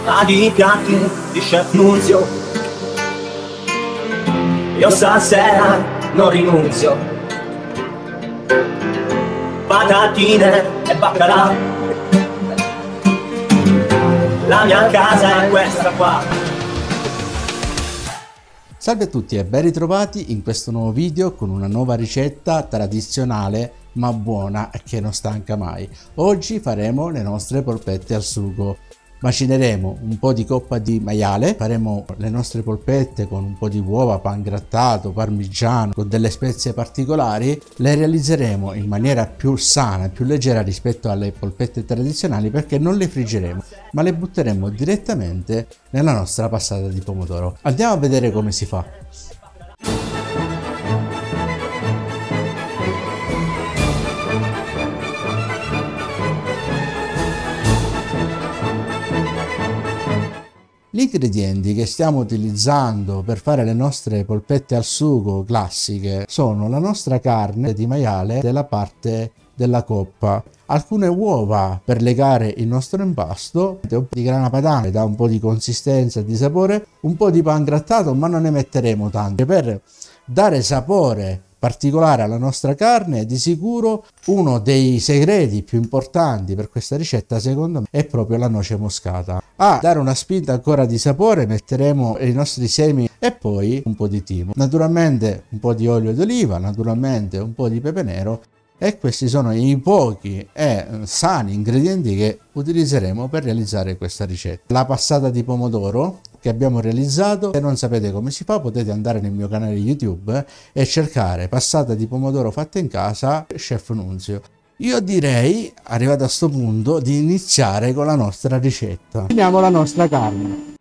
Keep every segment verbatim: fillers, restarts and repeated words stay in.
di piatti di Chef Nunzio, io stasera non rinunzio. Patatine e baccalà, la mia casa è questa qua. Salve a tutti e ben ritrovati in questo nuovo video con una nuova ricetta tradizionale ma buona e che non stanca mai. Oggi faremo le nostre polpette al sugo. Macineremo un po' di coppa di maiale, faremo le nostre polpette con un po' di uova, pangrattato, parmigiano, con delle spezie particolari. Le realizzeremo in maniera più sana e più leggera rispetto alle polpette tradizionali perché non le friggeremo, ma le butteremo direttamente nella nostra passata di pomodoro. Andiamo a vedere come si fa. Gli ingredienti che stiamo utilizzando per fare le nostre polpette al sugo classiche sono la nostra carne di maiale della parte della coppa, alcune uova per legare il nostro impasto, un po' di grana padano che dà un po' di consistenza e di sapore, un po' di pangrattato ma non ne metteremo tanto per dare sapore particolare alla nostra carne. Di sicuro uno dei segreti più importanti per questa ricetta secondo me è proprio la noce moscata. A dare una spinta ancora di sapore metteremo i nostri semi e poi un po' di timo, naturalmente un po' di olio d'oliva, naturalmente un po' di pepe nero, e questi sono i pochi e sani ingredienti che utilizzeremo per realizzare questa ricetta. La passata di pomodoro che abbiamo realizzato, se non sapete come si fa potete andare nel mio canale YouTube e cercare passata di pomodoro fatta in casa Chef Nunzio. Io direi, arrivato a sto punto, di iniziare con la nostra ricetta. Prendiamo la nostra carne.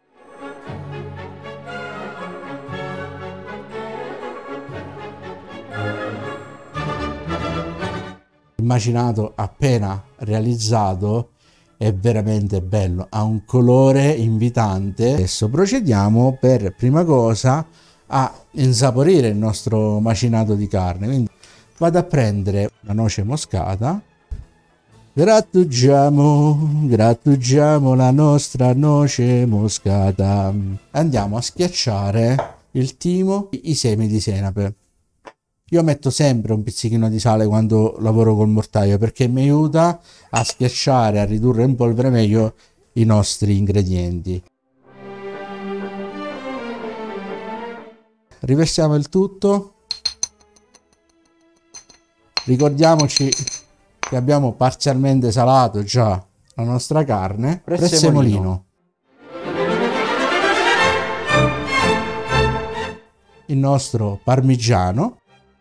Il macinato appena realizzato è veramente bello, ha un colore invitante. Adesso procediamo per prima cosa a insaporire il nostro macinato di carne. Quindi vado a prendere la noce moscata, grattugiamo, grattugiamo la nostra noce moscata, andiamo a schiacciare il timo, i semi di senape. Io metto sempre un pizzichino di sale quando lavoro col mortaio perché mi aiuta a schiacciare, a ridurre in polvere meglio i nostri ingredienti. Riversiamo il tutto. Ricordiamoci che abbiamo parzialmente salato già la nostra carne. Prezzemolino. Il nostro parmigiano.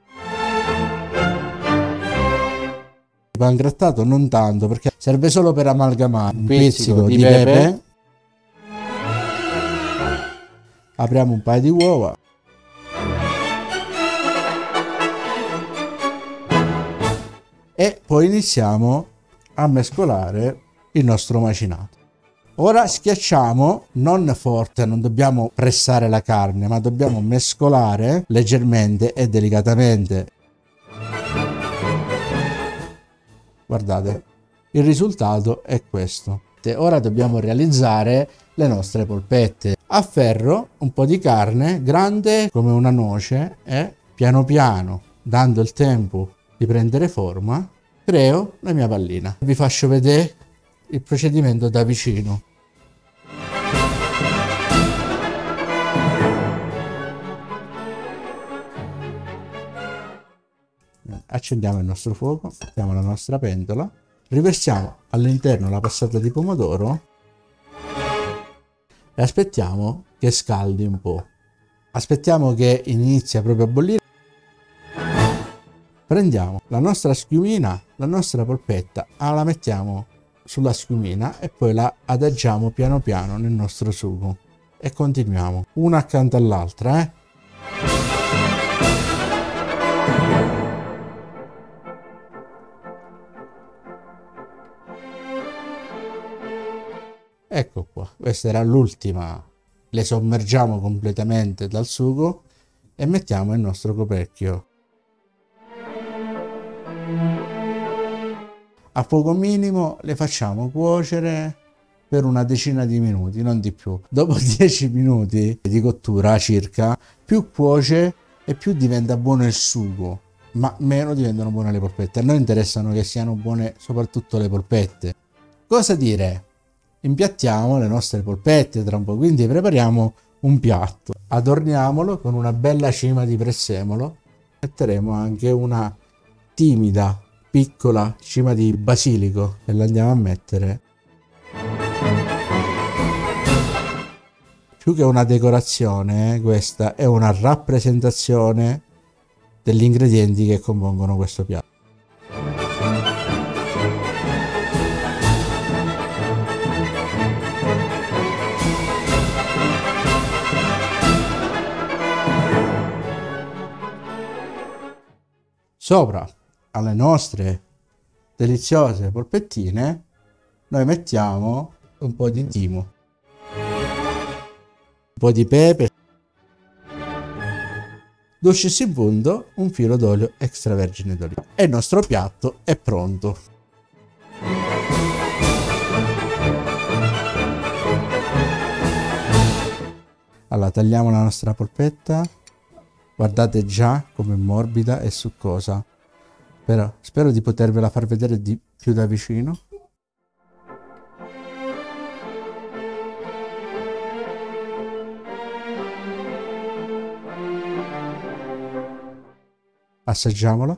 Pangrattato non tanto perché serve solo per amalgamare. Un pizzico di, di pepe. pepe. Apriamo un paio di uova. E poi iniziamo a mescolare il nostro macinato. Ora schiacciamo, non forte, non dobbiamo pressare la carne, ma dobbiamo mescolare leggermente e delicatamente. Guardate, il risultato è questo. Ora dobbiamo realizzare le nostre polpette. Afferro un po' di carne grande come una noce e piano piano, dando il tempo di prendere forma, creo la mia pallina. Vi faccio vedere il procedimento da vicino. Accendiamo il nostro fuoco, mettiamo la nostra pentola, riversiamo all'interno la passata di pomodoro e aspettiamo che scaldi un po'. Aspettiamo che inizia proprio a bollire. Prendiamo la nostra schiumina, la nostra polpetta, la mettiamo sulla schiumina e poi la adagiamo piano piano nel nostro sugo e continuiamo una accanto all'altra, eh? Ecco qua, questa era l'ultima. Le sommergiamo completamente dal sugo e mettiamo il nostro coperchio. A fuoco minimo le facciamo cuocere per una decina di minuti, non di più. Dopo dieci minuti di cottura circa, più cuoce e più diventa buono il sugo, ma meno diventano buone le polpette. A noi interessano che siano buone soprattutto le polpette. Cosa dire? Impiattiamo le nostre polpette tra un po', quindi prepariamo un piatto, adorniamolo con una bella cima di prezzemolo, metteremo anche una timida piccola cima di basilico e la andiamo a mettere. Più che una decorazione, questa è una rappresentazione degli ingredienti che compongono questo piatto. Sopra alle nostre deliziose polpettine noi mettiamo un po' di timo, un po' di pepe, dolce si punto, un filo d'olio extravergine d'oliva e il nostro piatto è pronto. Allora tagliamo la nostra polpetta. Guardate già com'è morbida e succosa, però spero di potervela far vedere di più da vicino. Assaggiamola.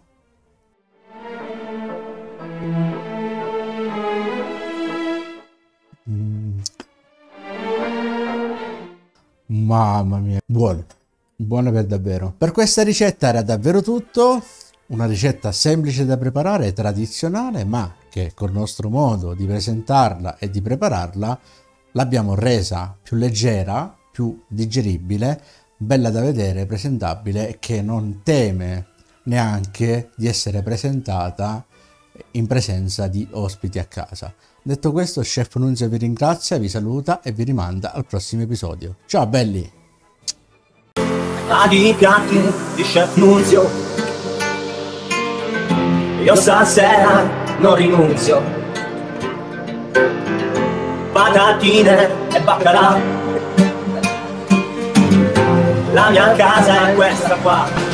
Mm. Mamma mia, buono. Buona per davvero. Per questa ricetta era davvero tutto. Una ricetta semplice da preparare, tradizionale, ma che col nostro modo di presentarla e di prepararla l'abbiamo resa più leggera, più digeribile, bella da vedere, presentabile e che non teme neanche di essere presentata in presenza di ospiti a casa. Detto questo, Chef Nunzio vi ringrazia, vi saluta e vi rimanda al prossimo episodio. Ciao belli! Agli piatti di Chef Nunzio, io stasera non rinunzio. Patatine e baccalà, la mia casa è questa qua.